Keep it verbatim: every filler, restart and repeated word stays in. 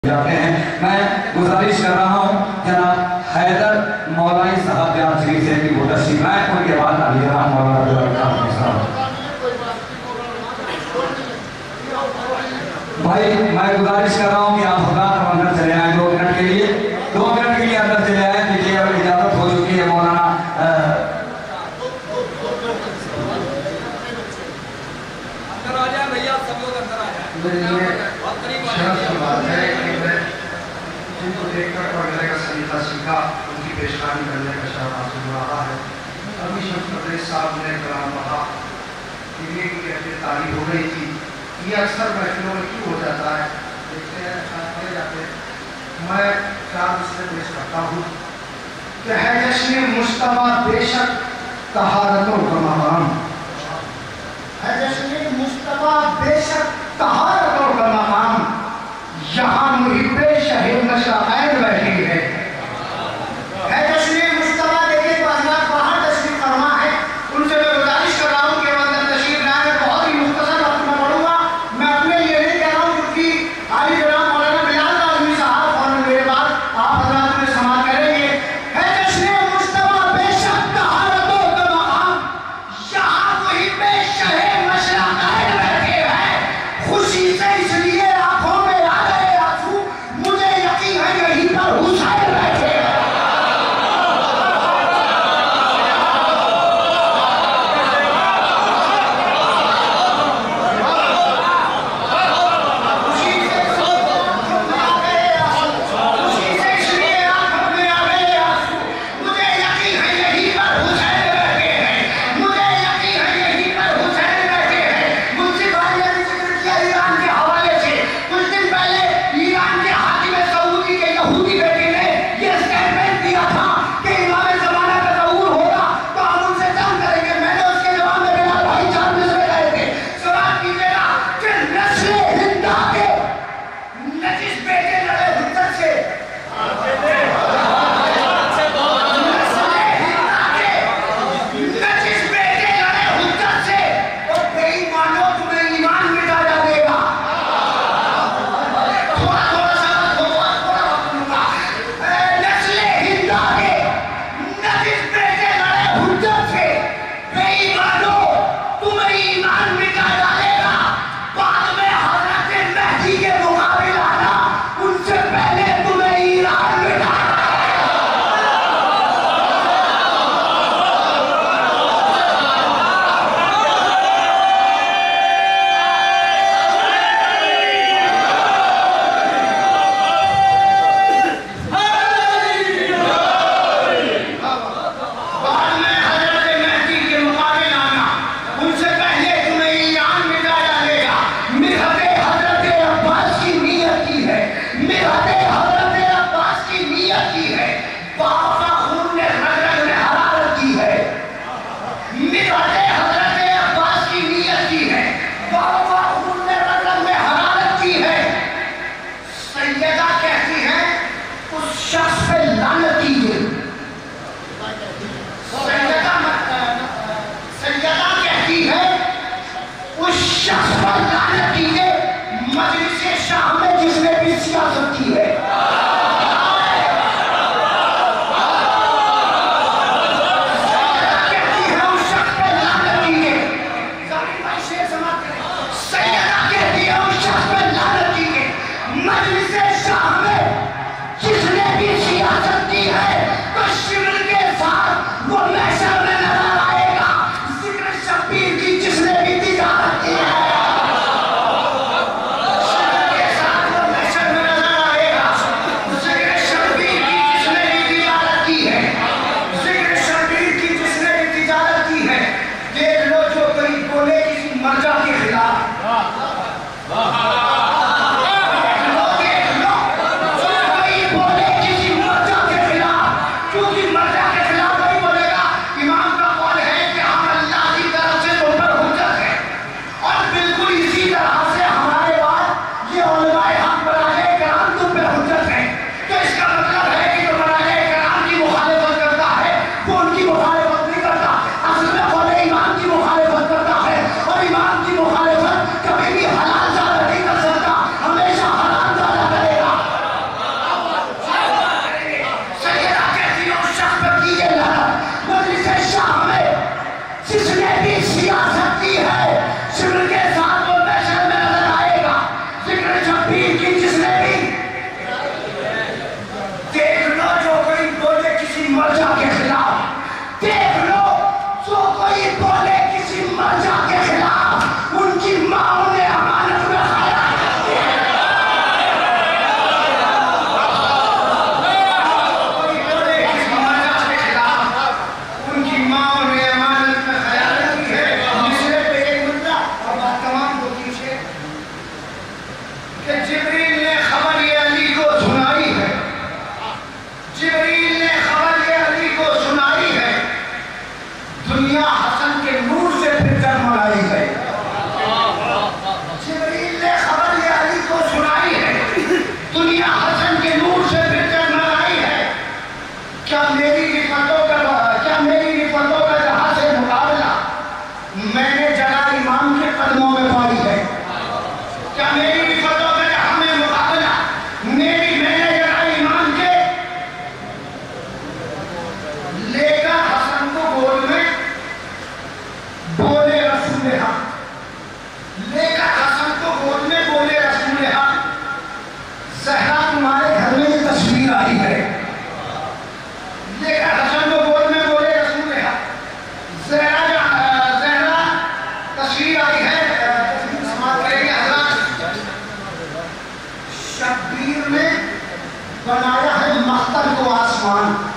جاتے ہیں. میں گزارش کر رہا ہوں جناب حیدر مولائی صاحب جان شریف سے کہ وہ تشریف لائیں. ان کے بعد علی رحمان مولانا صاحب. بھائی میں گزارش کر رہا ہوں کہ آپ حضرات اندر چلے آئیں دو منٹ کے لیے دو منٹ کے لیے اندر چلے آئیں. دیکھیے اب اجازت ہو چکی ہے مولانا اندر آ جائیں بھیا سب لوگ اندر آ جائیں. شرف کی بات ہے کہ میں جن کو دیکھ کر پڑھنے کا سلیقہ سیکھا ان کی پیشکاری کرنے کا شرف حاصل ہو رہا ہے. ابھی شمس پردیش صاحب نے کلام پڑھا کہ یہ کہتے تعریف ہو گئی تھی. یہ اکثر محفلوں میں کیوں ہو جاتا ہے دیکھتے ہیں پڑھے جاتے ہیں. میں چار اس سے پیش کرتا ہوں کہ ہے جشن مجتبیٰ بے شک طہارتوں کا مقام. ہے جشن مجتبیٰ بے شک طہارتوں کا مقام. یہاں محب شہ مشاعر بیٹھی ہے. ہے جشن مجتبیٰ دیکھیں تو حضرات باہر تشریف فرما ہے. ان سے میں گزارش کر رہا ہوں کہ وہ اندر تشریف لائیں. میں بہت ہی مختصر وقت میں پڑھوں گا. میں اپنے لیے نہیں کہہ رہا ہوں کیونکہ عالی جناب مولانا بلال کاظمی صاحب فوراً میرے بعد آپ حضرات میں سماعت کریں گے. ہے جشن مجتبیٰ بے شک طہارتوں کا مقام. یہاں محب شہ مشاعر بیٹھے ہیں. خوشی سے اس لیے آنکھوں میں آ گئے آنسو. مجھے یقین ہے یہیں پر حسین بیٹھے ہیں. حسن کے نور سے پھر کر آئی ہے، کیا میری رفتوں کا کیا میری رفتوں کا جہاں سے مقابلہ میں نے جگہ امام کے قدموں میں پائی ہے؟ کیا میری رفتوں کا جہاں میں مقابلہ میری میں نے جگہ امام کے لے کر حسن کو گود میں بولے رسول حق لے کر حسن کو گود میں بولے رسول حق زہرا تمہارے گھر میں یہ تصویر آئی ہے، لے کر حسن کو گود میں بولے رسول حق زہرا زہرا تصویر آئی ہے، تصویر سماعت کریں گے حضرات۔ شبیر نے بنایا ہے مختل کو آسمان،